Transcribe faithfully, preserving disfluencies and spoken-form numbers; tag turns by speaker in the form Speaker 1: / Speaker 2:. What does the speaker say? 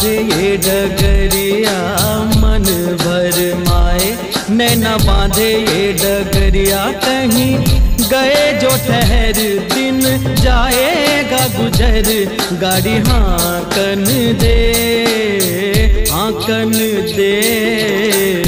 Speaker 1: बांधे ये डगरिया मन भर माए, नैना बांधे ये डगरिया कहीं गए जो ठहर दिन जाएगा गुजर, गाड़ी हाकन दे हाकन दे।